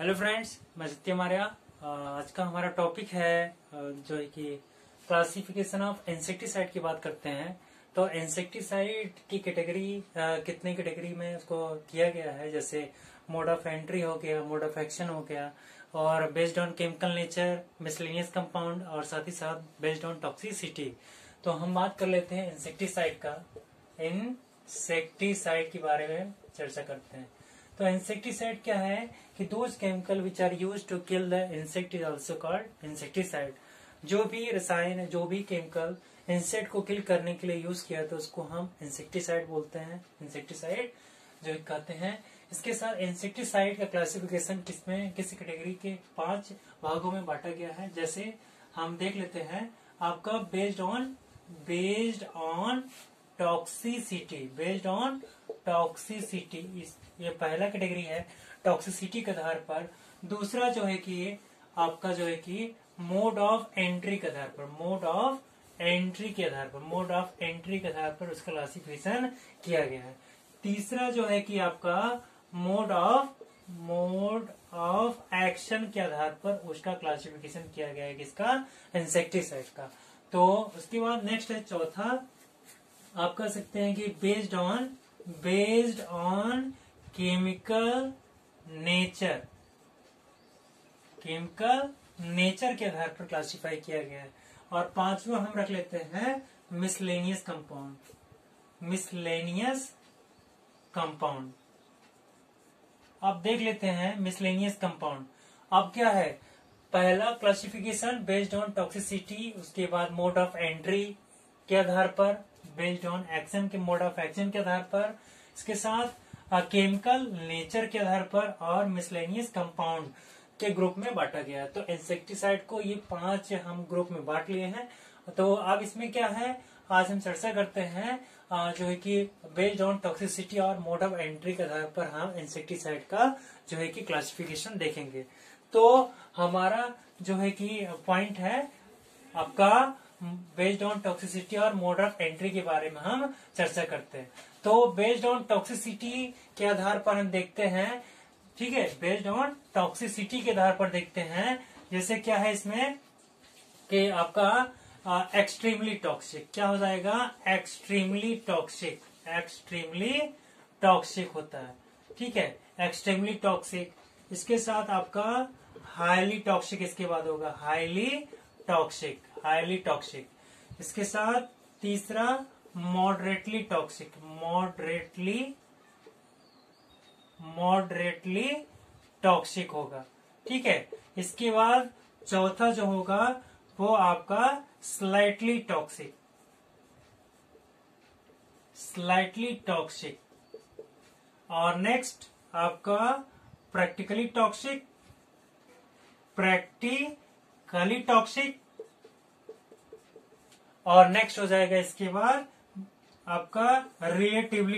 Hello friends, मैं सत्य मार्या। आज का हमारा टॉपिक है जो है कि क्लासिफिकेशन ऑफ इंसेक्टिसाइड की बात करते हैं। तो इंसेक्टिसाइड की कैटेगरी कितने कैटेगरी में उसको किया गया है, जैसे मोड ऑफ एंट्री हो गया, मोड ऑफ एक्शन हो गया, और based on chemical nature, miscellaneous compound, और साथ ही साथ बेस्ड ऑन टॉक्सिसिटी। तो हम बात कर लेते हैं इंसेक्टिसाइड का। इंसेक्टिसाइड के बारे में चर्चा करते हैं। तो इंसेक्टिसाइड क्या है कि those chemical which are used to kill the insect is also called insecticide. जो भी रसायन, जो भी केमिकल इंसेक्ट को किल करने के लिए यूज किया तो उसको हम इंसेक्टिसाइड बोलते हैं, इंसेक्टिसाइड जो कहते हैं। इसके साथ इंसेक्टिसाइड का क्लासिफिकेशन किसमें, किसी कैटेगरी के 5 भागों में बांटा गया है। जैसे हम देख लेते हैं आपका बेस्ड ऑन टॉक्सिसिटी, ये पहला कैटेगरी है टॉक्सिसिटी के आधार पर। दूसरा जो है कि आपका जो है कि मोड ऑफ एंट्री के आधार पर, मोड ऑफ एंट्री के आधार पर उसका क्लासिफिकेशन किया गया है। तीसरा जो है कि आपका मोड ऑफ एक्शन के आधार पर उसका क्लासिफिकेशन किया गया है, किसका, इंसेक्टिसाइड का। तो उसके बाद नेक्स्ट है चौथा, आप कह सकते हैं कि बेस्ड ऑन केमिकल नेचर के आधार पर क्लासिफाई किया गया है। और पांचवा हम रख लेते हैं मिसलेनियस कंपाउंड। अब देख लेते हैं मिसलेनियस कंपाउंड। अब क्या है, पहला क्लासिफिकेशन बेस्ड ऑन टॉक्सिसिटी, उसके बाद मोड ऑफ एंट्री के आधार पर, बेस्ड ऑन एक्शन के मोड ऑफ एक्शन के आधार पर, इसके साथ केमिकल नेचर के आधार पर, और मिसलेनियस कंपाउंड के ग्रुप में बांटा गया है। तो इंसेक्टिसाइड को ये 5 हम ग्रुप में बांट लिए हैं। तो अब इसमें क्या है, आज हम चर्चा करते हैं जो है कि बेस्ड ऑन टॉक्सिसिटी और मोड ऑफ एंट्री के आधार पर हम इंसेक्टिसाइड का जो है कि क्लासिफिकेशन देखेंगे। तो हमारा जो है कि पॉइंट है आपका बेस्ड ऑन टॉक्सिसिटी और मोड ऑफ एंट्री के बारे में हम चर्चा करते हैं। तो बेस्ड ऑन टॉक्सिसिटी के आधार पर हम देखते हैं, ठीक है, बेस्ड ऑन टॉक्सिसिटी के आधार पर देखते हैं। जैसे क्या है इसमें कि आपका एक्सट्रीमली टॉक्सिक, क्या हो जाएगा, एक्सट्रीमली टॉक्सिक होता है, ठीक है, एक्सट्रीमली टॉक्सिक। इसके साथ आपका हाईली टॉक्सिक, इसके बाद होगा हाईली टॉक्सिक। इसके साथ तीसरा मॉडरेटली टॉक्सिक होगा, ठीक है। इसके बाद चौथा जो होगा वो आपका स्लाइटली टॉक्सिक। और नेक्स्ट आपका प्रैक्टिकली टॉक्सिक, और नेक्स्ट हो जाएगा इसके बाद आपका रिलेटिवली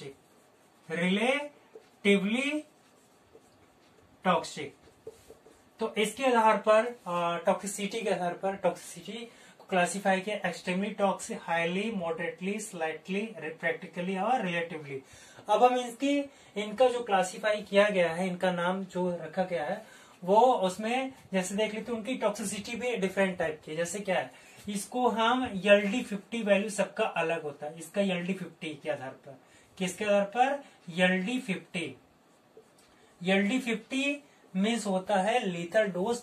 टॉक्सिक। तो इसके आधार पर टॉक्सिसिटी के आधार पर टॉक्सिसिटी को क्लासिफाई किया, extremely toxic, highly, moderately, slightly, practically और रिलेटिवली। अब हम इनका जो क्लासिफाई किया गया है, इनका नाम जो रखा गया है, वो उसमें जैसे देख लेते हैं उनकी टॉक्सिसिटी भी डिफरेंट टाइप की। जैसे क्या है, इसको हम LD50 वैल्यू सबका अलग होता है। इसका LD50 के आधार पर, किसके आधार पर, LD50 मीन्स होता है लीथल डोज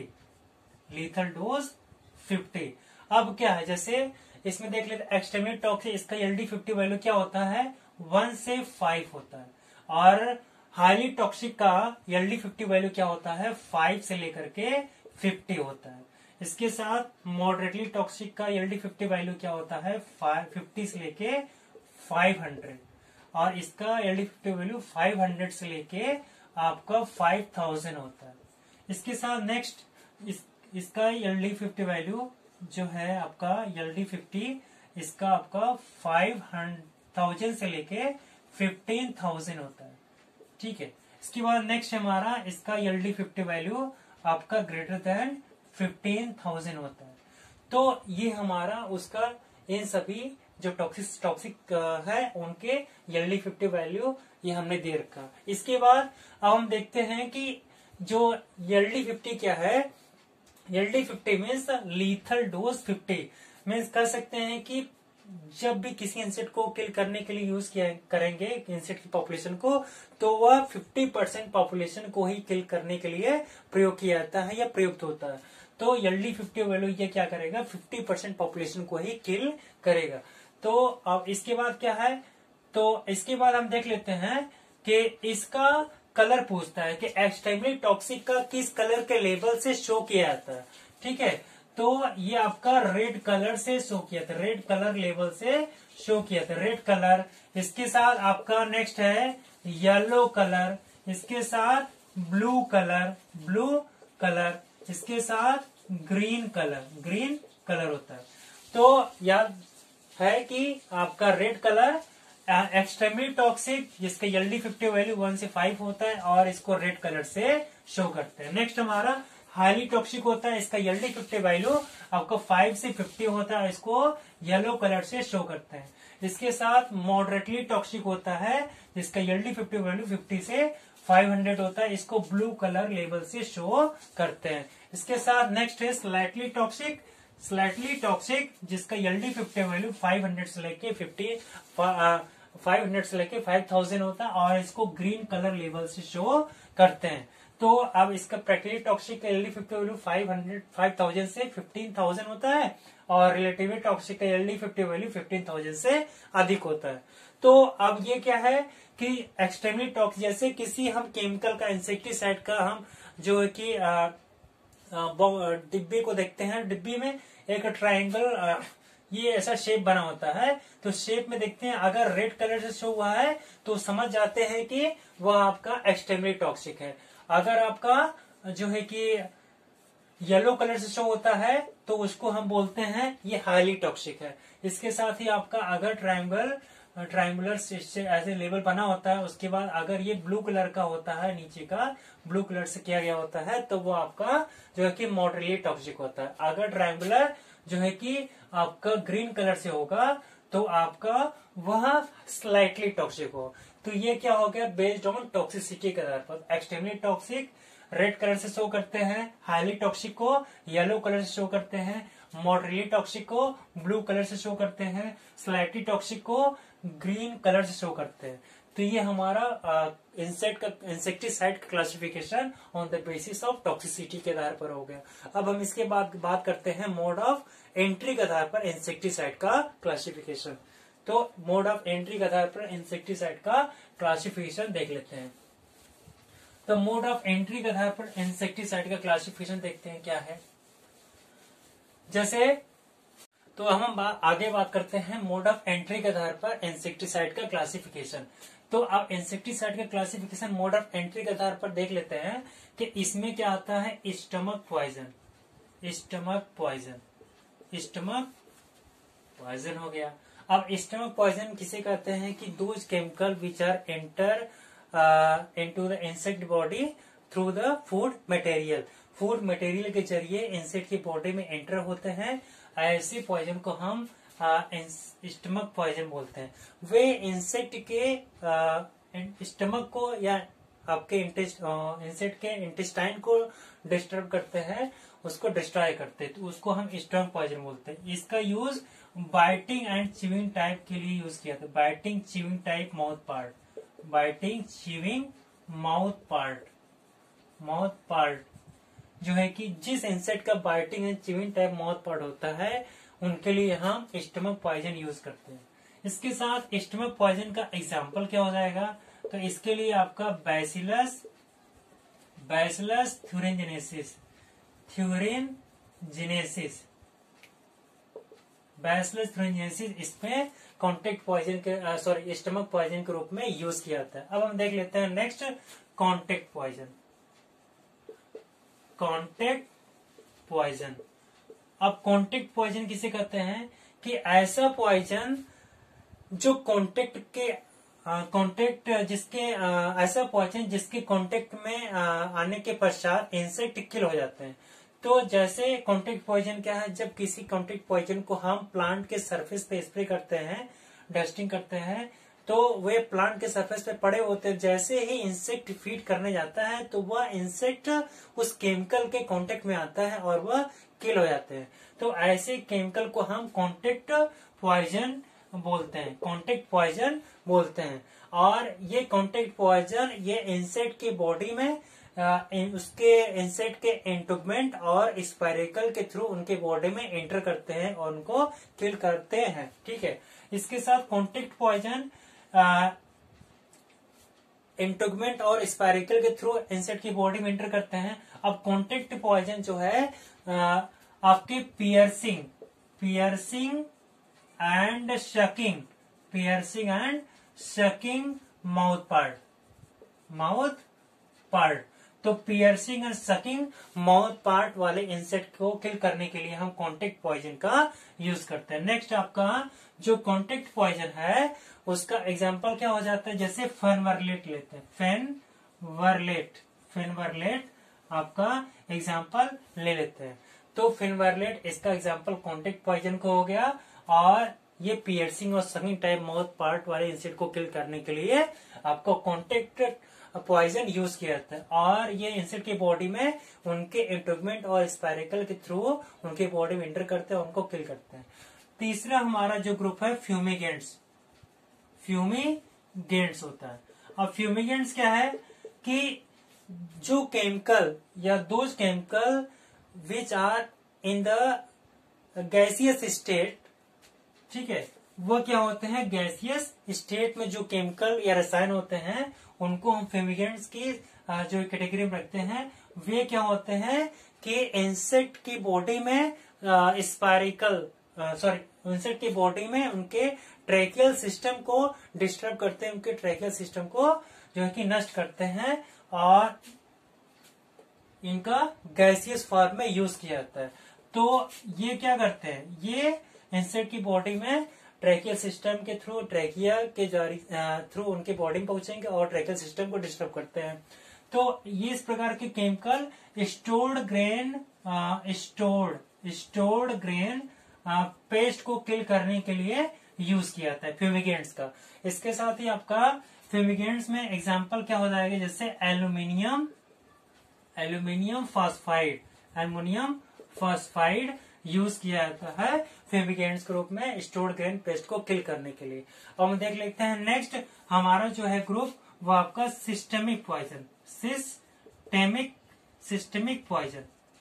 50। अब क्या है, जैसे इसमें देख लेते एक्सट्रीमली टॉक्सिक, इसका LD50 वैल्यू क्या होता है, 1 से 5 होता है। और हाईली टॉक्सिक का LD50 वैल्यू क्या होता है, 5 से लेकर के 50 होता है। इसके साथ मॉडरेटली टॉक्सिक का LD50 वैल्यू क्या होता है, 50 से लेके 500, और इसका LD50 वैल्यू 500 से लेके आपका 5000 होता है। इसके साथ नेक्स्ट इसका LD50 वैल्यू जो है आपका LD50, इसका आपका 5000 से लेके 15000 होता है, ठीक है। इसके बाद नेक्स्ट हमारा इसका LD50 वैल्यू आपका ग्रेटर देन 15000 होता है। तो ये हमारा उसका इन सभी जो टॉक्सिक है उनके LD50 वैल्यू ये हमने दे रखा। इसके बाद अब हम देखते हैं कि जो LD50 क्या है, LD50 means lethal dose 50, means कर सकते हैं कि जब भी किसी इंसेक्ट को किल करने के लिए यूज किया करेंगे इंसेक्ट की पॉपुलेशन को, तो वह 50% पॉपुलेशन को ही किल करने के लिए प्रयोग किया जाता है या प्रयुक्त होता है। तो LD50 वैल्यू ये क्या करेगा, 50% पॉपुलेशन को ही किल करेगा। तो अब इसके बाद क्या है, तो इसके बाद हम देख लेते हैं कि इसका कलर पूछता है कि एक्सट्रीमली टॉक्सिक का किस कलर के लेबल से शो किया जाता है। ठीक है, तो ये आपका रेड कलर से शो किया था, रेड कलर लेवल से शो किया था, रेड कलर। इसके साथ आपका नेक्स्ट है येलो कलर, इसके साथ ब्लू कलर, ब्लू कलर, इसके साथ ग्रीन कलर, ग्रीन कलर होता है। तो याद है कि आपका रेड कलर एक्सट्रीमली टॉक्सिक, जिसका LD50 वैल्यू 1 से 5 होता है और इसको रेड कलर से शो करते हैं। नेक्स्ट हमारा हाईली टॉक्सिक होता है, इसका LD50 वैल्यू आपको 5 से 50 होता है, इसको येलो कलर से शो करते हैं। इसके साथ मॉडरेटली टॉक्सिक होता है, जिसका LD50 वैल्यू 50 से 500 होता है, इसको ब्लू कलर लेबल से शो करते हैं। इसके साथ नेक्स्ट है स्लाइटली टॉक्सिक, स्लाइटली टॉक्सिक जिसका LD50 वैल्यू 500 से लेके 500 से लेके 5000 होता है और इसको ग्रीन कलर लेवल से शो करते हैं। तो अब इसका प्रैक्टिकली टॉक्सिक का LD50 वैल्यू 5000 से 15000 होता है और रिलेटिवली टॉक्सिक का LD50 वैल्यू 15000 से अधिक होता है। तो अब ये क्या है कि एक्सट्रीमली टॉक्सिक, जैसे किसी हम केमिकल का इंसेक्टिसाइड का हम जो है कि डिब्बे को देखते हैं, डिब्बी में एक ट्रायंगल ये ऐसा शेप बना होता है, तो शेप में देखते हैं अगर रेड कलर से शो हुआ है तो समझ जाते हैं कि वह आपका एक्सट्रीमली टॉक्सिक है। अगर आपका जो है कि येलो कलर से शो होता है तो उसको हम बोलते हैं ये हाईली टॉक्सिक है। इसके साथ ही आपका अगर ट्रायंगुलर ऐसे लेवल बना होता है, उसके बाद अगर ये ब्लू कलर का होता है, नीचे का ब्लू कलर से किया गया होता है, तो वो आपका जो है कि मॉडरेटली टॉक्सिक होता है। अगर ट्रायंगुलर जो है कि आपका ग्रीन कलर से होगा तो आपका वह स्लाइटली टॉक्सिक हो। तो ये क्या हो गया, बेस्ड ऑन टॉक्सिसिटी के आधार पर एक्सट्रीमली टॉक्सिक रेड कलर से शो करते हैं, हाईली टॉक्सिक को येलो कलर से शो करते हैं, मॉडरेटली टॉक्सिक को ब्लू कलर से शो करते हैं, स्लाइटली टॉक्सिक को ग्रीन कलर से शो करते हैं। तो ये हमारा इंसेक्टिसाइड का classification on the basis of toxicity के आधार पर हो गया। अब हम इसके बाद बात करते हैं मोड ऑफ एंट्री के आधार पर इंसेक्टिसाइड का क्लासिफिकेशन। तो मोड ऑफ एंट्री के आधार पर इंसेक्टिसाइड का क्लासिफिकेशन देख लेते हैं। तो मोड ऑफ एंट्री के आधार पर इंसेक्टिसाइड का क्लासिफिकेशन देखते हैं क्या है। जैसे तो हम आगे बात करते हैं मोड ऑफ एंट्री के आधार पर इंसेक्टिसाइड का क्लासिफिकेशन। तो अब इंसेक्टिसाइड का क्लासिफिकेशन मोड ऑफ एंट्री के आधार पर देख लेते हैं कि इसमें क्या आता है, stomach poison, stomach poison, stomach poison हो गया। अब स्टमक पॉइजन किसे कहते हैं कि those chemical which are enter into the insect body through the food material, food material के जरिए इंसेक्ट की बॉडी में एंटर होते हैं, ऐसे पॉइजन को हम स्टमक पॉइजन बोलते हैं। वे इंसेक्ट के स्टमक को या आपके इंसेक्ट के इंटेस्टाइन को डिस्टर्ब करते हैं, उसको डिस्ट्रॉय करते हैं, तो उसको हम स्टमक पॉइजन बोलते हैं। इसका use biting and chewing type के लिए यूज किया था, biting chewing type mouth part, biting chewing mouth part, mouth part जो है कि जिस इंसेक्ट का biting and chewing type mouth part होता है उनके लिए हम स्टमक पॉइजन यूज करते हैं। इसके साथ स्टमक पॉइजन का एग्जाम्पल क्या हो जाएगा, तो इसके लिए आपका bacillus, bacillus thuringiensis, thuringiensis, bacillus thuringiensis इसमें कॉन्टेक्ट पॉइजन के सॉरी स्टमक पॉइजन के रूप में यूज किया जाता है। अब हम देख लेते हैं next contact poison, contact poison. अब कॉन्टेक्ट पॉइजन किसे कहते हैं कि ऐसा पॉइजन जो कॉन्टेक्ट जिसके ऐसा पॉइजन जिसके कॉन्टेक्ट में आने के पश्चात इंसेक्ट किल हो जाते हैं। तो जैसे कॉन्टेक्ट पॉइजन क्या है, जब किसी कॉन्टेक्ट पॉइजन को हम प्लांट के सरफेस पे स्प्रे करते हैं, डस्टिंग करते हैं, तो वे प्लांट के सरफेस पे पड़े होते हैं। जैसे ही इंसेक्ट फीड करने जाता है तो वह इंसेक्ट उस केमिकल के कांटेक्ट में आता है और वह किल हो जाते हैं। तो ऐसे केमिकल को हम कांटेक्ट पॉइजन बोलते हैं, कांटेक्ट पॉइजन बोलते हैं। और ये कांटेक्ट पॉइजन ये इंसेक्ट की बॉडी में उसके इंसेक्ट के एंटोगमेंट और स्पाइरेकल के थ्रू उनके बॉडी में एंटर करते हैं और उनको किल करते हैं। ठीक है, इसके साथ कांटेक्ट पॉइजन एंटोगमेंट और स्पाइरेकल के थ्रू इंसेक्ट की बॉडी में एंटर करते हैं। अब कांटेक्ट पॉइजन जो है आपके piercing and sucking mouth part. तो piercing and sucking mouth part वाले इंसेक्ट को किल करने के लिए हम कांटेक्ट पॉइजन का यूज करते हैं। नेक्स्ट आपका जो कांटेक्ट पॉइजन है उसका एग्जांपल क्या हो जाता है, जैसे फेनवर्लेट लेते हैं, फेनवर्लेट आपका एग्जांपल ले लेते हैं। तो फेनवर्लेट इसका एग्जांपल कांटेक्ट पॉइजन को हो गया। और ये पियर्सिंग और सकिंग टाइप माउथ पार्ट वाले इंसेक्ट को किल करने के लिए आपको कांटेक्ट पॉइजन यूज किया जाता है। और ये इंसेक्ट की बॉडी में उनके एंटोगमेंट और स्पाइरेकल के थ्रू उनके बॉडी में एंटर करते हैं, उनको किल करते हैं। तीसरा हमारा जो ग्रुप है फ्यूमिगेंट्स होता है। अब फ्यूमिगेंट्स क्या है कि जो केमिकल या those chemical which are in the gaseous state, ठीक है, वो क्या होते हैं, गैसियस स्टेट में जो केमिकल या रसायन होते हैं उनको हम फ्यूमिगेंट्स की जो कैटेगरी में रखते हैं। वे क्या होते हैं कि इंसेक्ट की बॉडी में इंसेक्ट की बॉडी में उनके ट्रैकियल सिस्टम को डिस्टर्ब करते हैं, उनके ट्रैकियल सिस्टम को जो है कि नष्ट करते हैं और इनका गैसियस फॉर्म में यूज किया जाता है। तो ये क्या करते हैं, ये इंसेक्ट की बॉडी में ट्रैकियल सिस्टम के थ्रू, ट्रैकिया के थ्रू उनके बॉडी में पहुंचेंगे और ट्रैकियल सिस्टम को डिस्टर्ब करते हैं। तो ये इस प्रकार के केमिकल स्टोर्ड ग्रेन पेस्ट को किल करने के लिए यूज किया जाता है फ्यूमिगेंट्स का। इसके साथ ही आपका फ्यूमिगेंट्स में एग्जांपल क्या हो जाएगा, जैसे एल्यूमिनियम फॉस्फाइड यूज किया जाता है फ्यूमिगेंट्स के रूप में स्टोर्ड ग्रेन पेस्ट को किल करने के लिए। और हम देख लेते हैं नेक्स्ट हमारा जो है ग्रुप वो आपका सिस्टेमिक पॉइजन।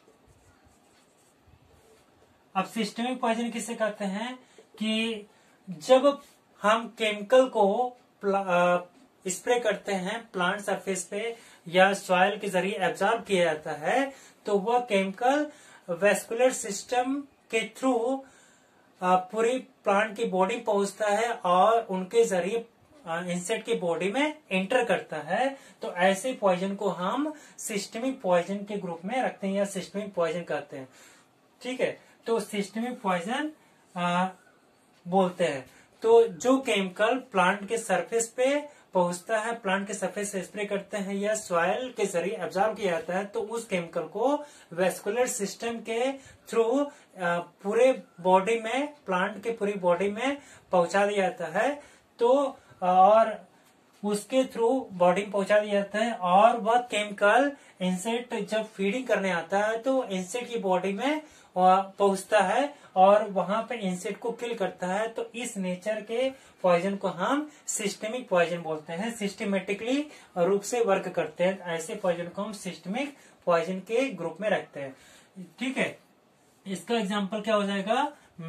अब सिस्टेमिक पॉइजन किसे कहते हैं कि जब हम केमिकल को स्प्रे करते हैं प्लांट सरफेस पे या सॉइल के जरिए एब्जॉर्ब किया जाता है तो वह केमिकल वेस्कुलर सिस्टम के थ्रू पूरी प्लांट की बॉडी पहुंचता है और उनके जरिए इंसेक्ट की बॉडी में एंटर करता है। तो ऐसे पॉइजन को हम सिस्टेमिक पॉइजन के ग्रुप में रखते हैं या सिस्टेमिक पॉइजन कहते हैं। ठीक है, तो सिस्टेमिक पॉइजन बोलते हैं। तो जो केमिकल प्लांट के सरफेस पे पहुंचता है, प्लांट के सरफेस से स्प्रे करते हैं या सॉइल के जरिए एब्जॉर्ब किया जाता है तो उस केमिकल को वेस्कुलर सिस्टम के थ्रू पूरे बॉडी में, प्लांट के पूरी बॉडी में पहुंचा दिया जाता है। तो और उसके थ्रू बॉडी में पहुंचा दिया जाता है और वह केमिकल इंसेक्ट जब फीडिंग करने आता है तो इंसेक्ट की बॉडी में पहुंचता है और वहां पे इंसेक्ट को किल करता है। तो इस नेचर के पॉइजन को हम सिस्टेमिक पॉइजन बोलते हैं, सिस्टमेटिकली रूप से वर्क करते हैं। ऐसे पॉइजन को हम सिस्टेमिक पॉइजन के ग्रुप में रखते हैं। ठीक है, इसका एग्जांपल क्या हो जाएगा,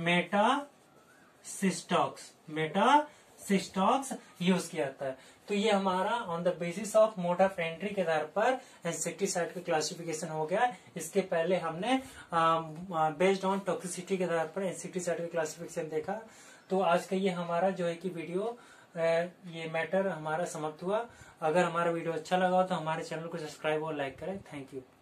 मेटासिस्टॉक्स यूज किया जाता है। तो ये हमारा on the basis of mode of entry के आधार पर इंसेक्टिसाइड का क्लासिफिकेशन हो गया। इसके पहले हमने बेस्ड ऑन टॉक्सिसिटी के आधार पर इंसेक्टिसाइड का क्लासिफिकेशन देखा। तो आज का ये हमारा जो है कि वीडियो ये मैटर हमारा समाप्त हुआ। अगर हमारा वीडियो अच्छा लगा हो तो हमारे चैनल को सब्सक्राइब और लाइक करें। Thank you.